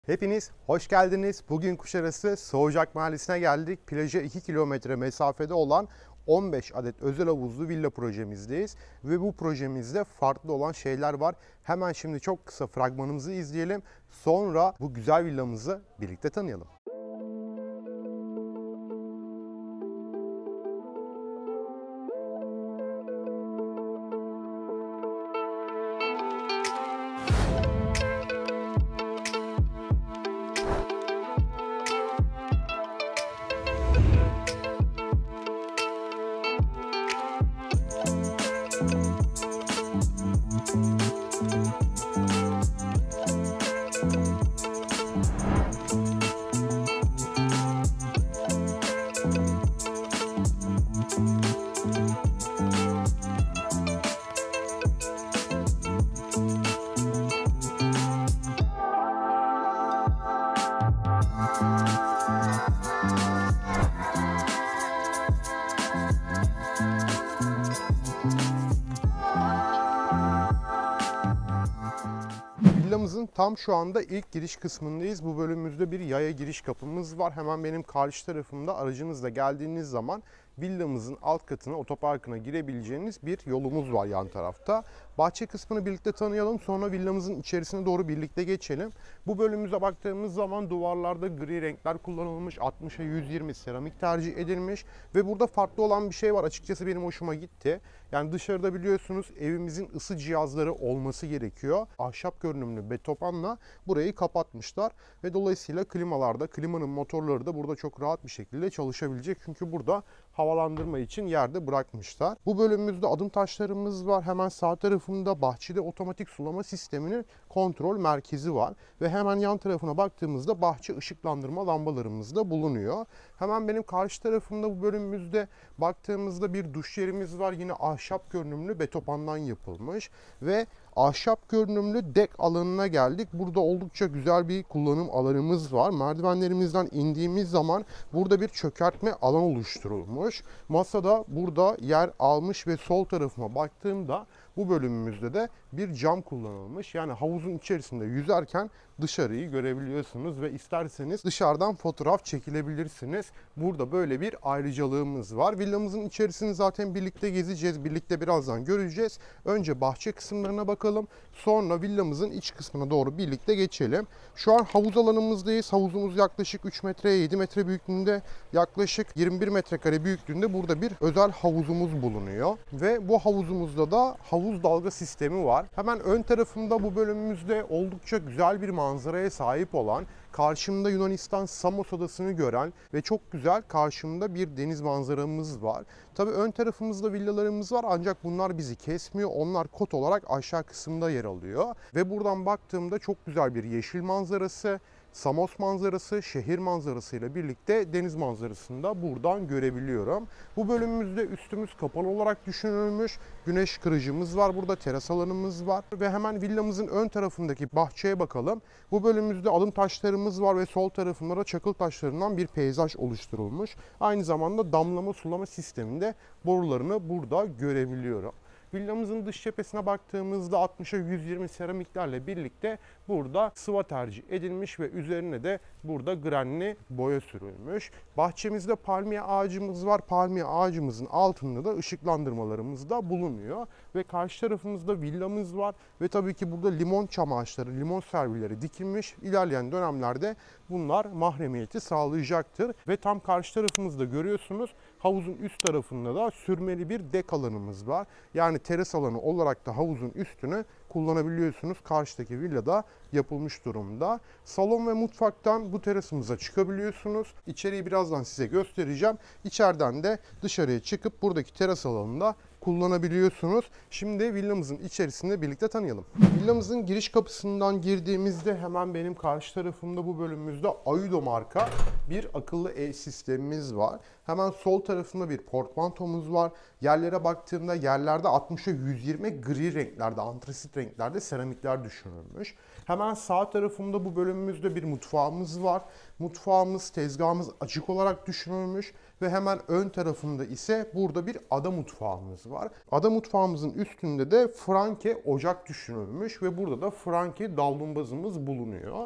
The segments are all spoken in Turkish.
Hepiniz hoş geldiniz. Bugün Kuşadası Soğucak Mahallesi'ne geldik. Plaja 2 kilometre mesafede olan 15 adet özel havuzlu villa projemizdeyiz. Ve bu projemizde farklı olan şeyler var. Hemen şimdi çok kısa fragmanımızı izleyelim. Sonra bu güzel villamızı birlikte tanıyalım. Villamızın tam şu anda ilk giriş kısmındayız. Bu bölümümüzde bir yaya giriş kapımız var. Hemen benim karşı tarafımda aracınızla geldiğiniz zaman villamızın alt katına, otoparkına girebileceğiniz bir yolumuz var yan tarafta. Bahçe kısmını birlikte tanıyalım, sonra villamızın içerisine doğru birlikte geçelim. Bu bölümümüze baktığımız zaman duvarlarda gri renkler kullanılmış, 60'a 120 seramik tercih edilmiş ve burada farklı olan bir şey var. Açıkçası benim hoşuma gitti. Yani dışarıda biliyorsunuz evimizin ısı cihazları olması gerekiyor. Ahşap görünümlü betopanla burayı kapatmışlar ve dolayısıyla klimalarda, klimanın motorları da burada çok rahat bir şekilde çalışabilecek. Çünkü burada havalandırma için yerde bırakmışlar. Bu bölümümüzde adım taşlarımız var. Hemen sağ tarafında bahçede otomatik sulama sisteminin kontrol merkezi var. Ve hemen yan tarafına baktığımızda bahçe ışıklandırma lambalarımız da bulunuyor. Hemen benim karşı tarafımda bu bölümümüzde baktığımızda bir duş yerimiz var. Yine ahşap görünümlü betopandan yapılmış ve ahşap görünümlü dek alanına geldik. Burada oldukça güzel bir kullanım alanımız var. Merdivenlerimizden indiğimiz zaman burada bir çökertme alan oluşturulmuş. Masada burada yer almış ve sol tarafıma baktığımda bu bölümümüzde de bir cam kullanılmış. Yani havuzun içerisinde yüzerken dışarıyı görebiliyorsunuz ve isterseniz dışarıdan fotoğraf çekilebilirsiniz. Burada böyle bir ayrıcalığımız var. Villamızın içerisini zaten birlikte gezeceğiz. Birlikte birazdan göreceğiz. Önce bahçe kısımlarına bakalım. Sonra villamızın iç kısmına doğru birlikte geçelim. Şu an havuz alanımızdayız. Havuzumuz yaklaşık 3 metreye 7 metre büyüklüğünde, yaklaşık 21 metrekare büyüklüğünde burada bir özel havuzumuz bulunuyor. Ve bu havuzumuzda da havuz dalga sistemi var. Hemen ön tarafında bu bölümümüzde oldukça güzel bir manzaraya sahip olan, karşımda Yunanistan Samos Adası'nı gören ve çok güzel karşımda bir deniz manzaramız var. Tabii ön tarafımızda villalarımız var ancak bunlar bizi kesmiyor. Onlar kot olarak aşağı kısımda yer alıyor. Ve buradan baktığımda çok güzel bir yeşil manzarası, Samos manzarası, şehir manzarasıyla birlikte deniz manzarasını da buradan görebiliyorum. Bu bölümümüzde üstümüz kapalı olarak düşünülmüş. Güneş kırıcımız var burada, teras alanımız var ve hemen villamızın ön tarafındaki bahçeye bakalım. Bu bölümümüzde adım taşlarımız var ve sol tarafında da çakıl taşlarından bir peyzaj oluşturulmuş. Aynı zamanda damlama sulama sisteminde borularını burada görebiliyorum. Villamızın dış cephesine baktığımızda 60'a 120 seramiklerle birlikte burada sıva tercih edilmiş ve üzerine de burada granli boya sürülmüş. Bahçemizde palmiye ağacımız var. Palmiye ağacımızın altında da ışıklandırmalarımız da bulunuyor. Ve karşı tarafımızda villamız var. Ve tabii ki burada limon çam ağaçları, limon servileri dikilmiş. İlerleyen dönemlerde bunlar mahremiyeti sağlayacaktır. Ve tam karşı tarafımızda görüyorsunuz havuzun üst tarafında da sürmeli bir dek alanımız var. Yani teras alanı olarak da havuzun üstünü kullanabiliyorsunuz. Karşıdaki villada yapılmış durumda. Salon ve mutfaktan bu terasımıza çıkabiliyorsunuz. İçeriği birazdan size göstereceğim. İçeriden de dışarıya çıkıp buradaki teras alanında kullanabiliyorsunuz. Şimdi villamızın içerisinde birlikte tanıyalım. Villamızın giriş kapısından girdiğimizde hemen benim karşı tarafımda bu bölümümüzde Ayudo marka bir akıllı ev sistemimiz var. Hemen sol tarafında bir portmantomuz var. Yerlere baktığımda yerlerde 60'a 120 gri renklerde, antrasit renklerde seramikler düşünülmüş. Hemen sağ tarafımda bu bölümümüzde bir mutfağımız var. Mutfağımız, tezgahımız açık olarak düşünülmüş ve hemen ön tarafında ise burada bir ada mutfağımız var. Ada mutfağımızın üstünde de Franke ocak düşünülmüş ve burada da Franke davlumbazımız bulunuyor.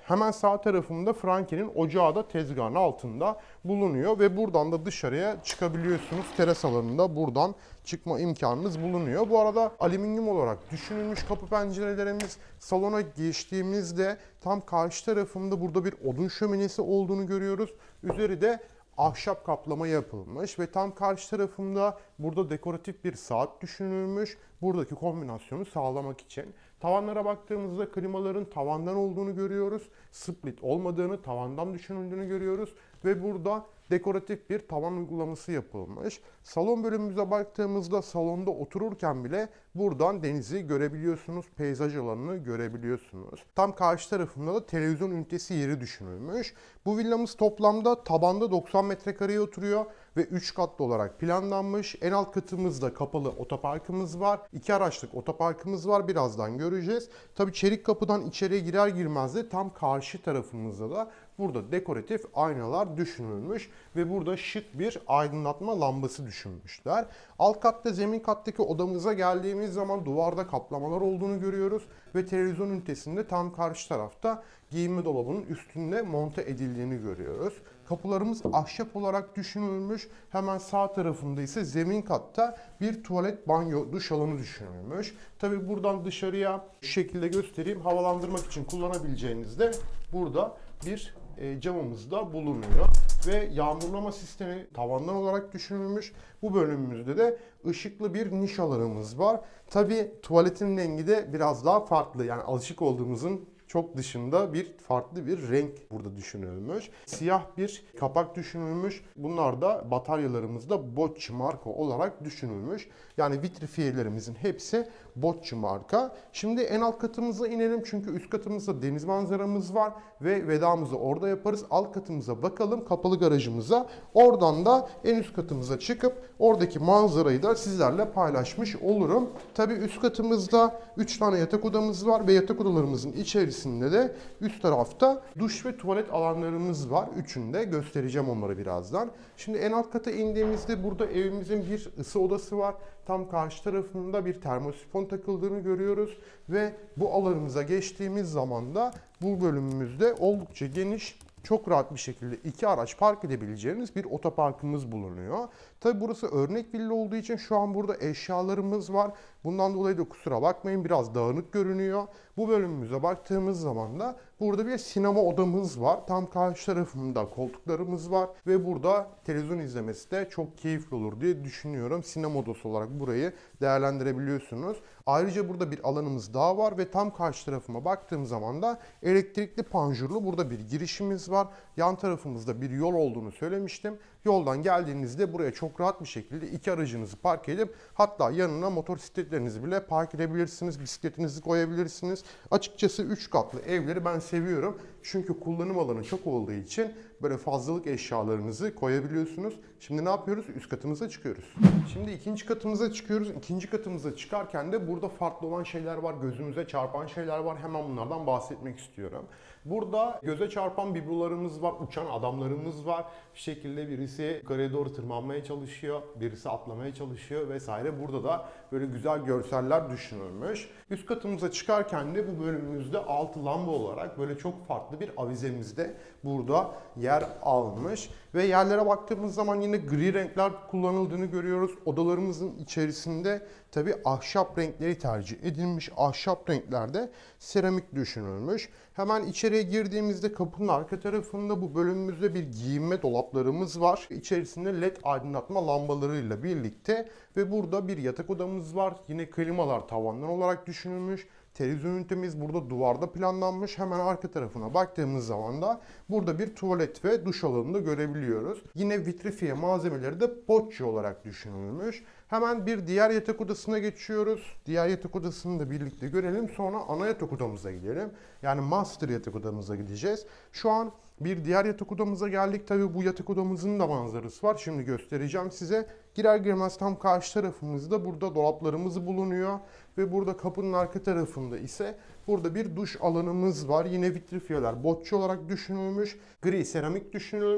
Hemen sağ tarafımda Franke'nin ocağı da tezgahın altında bulunuyor ve buradan da dışarıya çıkabiliyorsunuz. Teras alanında buradan çıkma imkanınız bulunuyor. Bu arada alüminyum olarak düşünülmüş kapı pencerelerimiz. Salona geçtiğimizde tam karşı tarafımda burada bir odun şöminesi olduğunu görüyoruz. Üzeri de ahşap kaplama yapılmış ve tam karşı tarafımda burada dekoratif bir saat düşünülmüş. Buradaki kombinasyonu sağlamak için. Tavanlara baktığımızda klimaların tavandan olduğunu görüyoruz. Split olmadığını, tavandan düşünüldüğünü görüyoruz. Ve burada dekoratif bir tavan uygulaması yapılmış. Salon bölümümüze baktığımızda salonda otururken bile buradan denizi görebiliyorsunuz. Peyzaj alanını görebiliyorsunuz. Tam karşı tarafında da televizyon ünitesi yeri düşünülmüş. Bu villamız toplamda tabanda 90 metrekareye oturuyor ve 3 katlı olarak planlanmış. En alt katımızda kapalı otoparkımız var. 2 araçlık otoparkımız var. Birazdan göreceğiz. Tabii çelik kapıdan içeriye girer girmez de tam karşı tarafımızda da burada dekoratif aynalar düşünülmüş ve burada şık bir aydınlatma lambası düşünmüşler. Alt katta, zemin kattaki odamıza geldiğimiz zaman duvarda kaplamalar olduğunu görüyoruz ve televizyon ünitesinde tam karşı tarafta giyinme dolabının üstünde monte edildiğini görüyoruz. Kapılarımız ahşap olarak düşünülmüş. Hemen sağ tarafında ise zemin katta bir tuvalet, banyo, duş alanı düşünülmüş. Tabii buradan dışarıya şu şekilde göstereyim. Havalandırmak için kullanabileceğiniz de burada bir camımız da bulunuyor. Ve yağmurlama sistemi tavandan olarak düşünülmüş. Bu bölümümüzde de ışıklı bir niş alanımız var. Tabii tuvaletin rengi de biraz daha farklı. Yani alışık olduğumuzun çok dışında farklı bir renk burada düşünülmüş. Siyah bir kapak düşünülmüş. Bunlar da bataryalarımızda Bosch marka olarak düşünülmüş. Yani vitrifiyelerimizin hepsi Bosch marka. Şimdi en alt katımıza inelim çünkü üst katımızda deniz manzaramız var ve vedamızı orada yaparız. Alt katımıza bakalım, kapalı garajımıza. Oradan da en üst katımıza çıkıp oradaki manzarayı da sizlerle paylaşmış olurum. Tabii üst katımızda 3 tane yatak odamız var ve yatak odalarımızın içerisinde de üst tarafta duş ve tuvalet alanlarımız var. Üçünü de göstereceğim onları birazdan. Şimdi en alt kata indiğimizde burada evimizin bir ısı odası var. Tam karşı tarafında bir termosifon takıldığını görüyoruz ve bu alanımıza geçtiğimiz zaman da bu bölümümüzde oldukça geniş, çok rahat bir şekilde 2 araç park edebileceğiniz bir otoparkımız bulunuyor. Tabi burası örnek villa olduğu için şu an burada eşyalarımız var. Bundan dolayı da kusura bakmayın, biraz dağınık görünüyor. Bu bölümümüze baktığımız zaman da burada bir sinema odamız var. Tam karşı tarafında koltuklarımız var ve burada televizyon izlemesi de çok keyifli olur diye düşünüyorum. Sinema odası olarak burayı değerlendirebiliyorsunuz. Ayrıca burada bir alanımız daha var ve tam karşı tarafıma baktığım zaman da elektrikli panjurlu burada bir girişimiz var. Yan tarafımızda bir yol olduğunu söylemiştim. Yoldan geldiğinizde buraya çok rahat bir şekilde 2 aracınızı park edip hatta yanına motosikletlerinizi bile park edebilirsiniz. Bisikletinizi koyabilirsiniz. Açıkçası 3 katlı evleri ben seviyorum. Çünkü kullanım alanı çok olduğu için böyle fazlalık eşyalarınızı koyabiliyorsunuz. Şimdi ne yapıyoruz? Üst katımıza çıkıyoruz. Şimdi ikinci katımıza çıkıyoruz. İkinci katımıza çıkarken de burada farklı olan şeyler var. Gözümüze çarpan şeyler var. Hemen bunlardan bahsetmek istiyorum. Burada göze çarpan biblolarımız var. Uçan adamlarımız var. Bir şekilde birisi yukarıya doğru tırmanmaya çalışıyor. Birisi atlamaya çalışıyor vesaire. Burada da böyle güzel görseller düşünülmüş. Üst katımıza çıkarken de bu bölümümüzde altı lamba olarak böyle çok farklı bir avizemiz de burada yer almış. Ve yerlere baktığımız zaman yine gri renkler kullanıldığını görüyoruz. Odalarımızın içerisinde tabi ahşap renkleri tercih edilmiş. Ahşap renklerde seramik düşünülmüş. Hemen içeriye girdiğimizde kapının arka tarafında bu bölümümüzde bir giyinme dolaplarımız var. İçerisinde led aydınlatma lambalarıyla birlikte ve burada bir yatak odamız var. Yine klimalar tavandan olarak düşünülmüş. Televizyon ünitemiz burada duvarda planlanmış. Hemen arka tarafına baktığımız zaman da burada bir tuvalet ve duş alanını da görebiliyoruz. Yine vitrifiye malzemeleri de Bosch olarak düşünülmüş. Hemen bir diğer yatak odasına geçiyoruz. Diğer yatak odasını da birlikte görelim. Sonra ana yatak odamıza gidelim. Yani master yatak odamıza gideceğiz. Şu an bir diğer yatak odamıza geldik. Tabii bu yatak odamızın da manzarası var. Şimdi göstereceğim size. Girer girmez tam karşı tarafımızda burada dolaplarımız bulunuyor. Ve burada kapının arka tarafında ise burada bir duş alanımız var. Yine vitrifiyeler Bosch olarak düşünülmüş. Gri seramik düşünülmüş.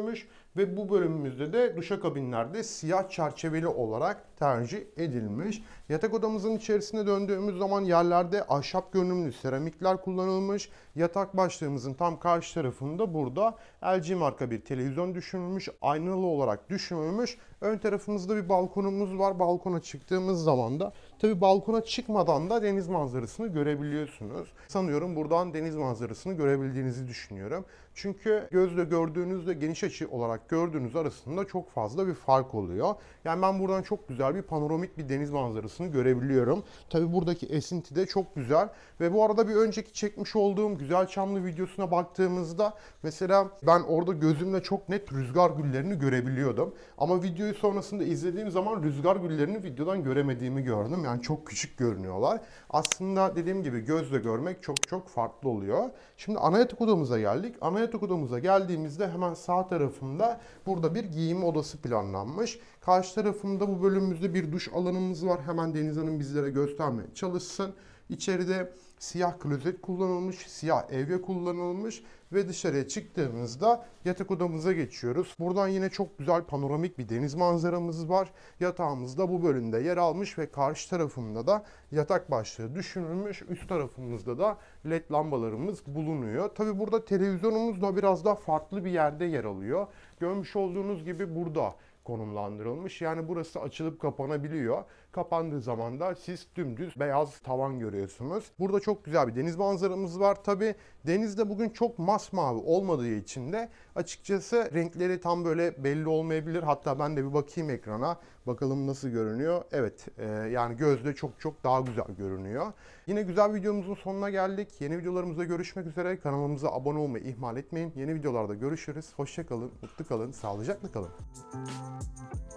Ve bu bölümümüzde de duşakabinlerde siyah çerçeveli olarak tercih edilmiş. Yatak odamızın içerisine döndüğümüz zaman yerlerde ahşap görünümlü seramikler kullanılmış. Yatak başlığımızın tam karşı tarafında burada LG marka bir televizyon düşünülmüş. Aynalı olarak düşünülmüş. Ön tarafımızda bir balkonumuz var. Balkona çıktığımız zaman da tabii balkona çıkmadan da deniz manzarasını görebiliyorsunuz. Sanıyorum buradan deniz manzarasını görebildiğinizi düşünüyorum. Çünkü gözle gördüğünüzle geniş açı olarak gördüğünüz arasında çok fazla bir fark oluyor. Yani ben buradan çok güzel bir panoramik bir deniz manzarasını görebiliyorum. Tabii buradaki esinti de çok güzel. Ve bu arada bir önceki çekmiş olduğum Güzelçamlı videosuna baktığımızda mesela ben orada gözümle çok net rüzgar güllerini görebiliyordum. Ama videoyu sonrasında izlediğim zaman rüzgar güllerini videodan göremediğimi gördüm. Yani çok küçük görünüyorlar. Aslında dediğim gibi gözle görmek çok çok farklı oluyor. Şimdi ana yatak odamıza geldik. Ana yatak odamıza geldiğimizde hemen sağ tarafında burada bir giyinme odası planlanmış. Karşı tarafında bu bölümümüzde bir duş alanımız var. Hemen Deniz Hanım bizlere göstermeye çalışsın. İçeride siyah klozet kullanılmış, siyah evye kullanılmış ve dışarıya çıktığımızda yatak odamıza geçiyoruz. Buradan yine çok güzel panoramik bir deniz manzaramız var. Yatağımız da bu bölümde yer almış ve karşı tarafında da yatak başlığı düşünülmüş. Üst tarafımızda da led lambalarımız bulunuyor. Tabi burada televizyonumuz da biraz daha farklı bir yerde yer alıyor. Görmüş olduğunuz gibi burada konumlandırılmış. Yani burası açılıp kapanabiliyor. Kapandığı zaman da siz dümdüz beyaz tavan görüyorsunuz. Burada çok güzel bir deniz manzaramız var. Tabi denizde bugün çok masmavi olmadığı için de açıkçası renkleri tam böyle belli olmayabilir. Hatta ben de bir bakayım ekrana. Bakalım nasıl görünüyor. Evet, yani gözde çok çok daha güzel görünüyor. Yine güzel videomuzun sonuna geldik. Yeni videolarımızda görüşmek üzere. Kanalımıza abone olmayı ihmal etmeyin. Yeni videolarda görüşürüz. Hoşça kalın, mutlu kalın, sağlıcakla kalın.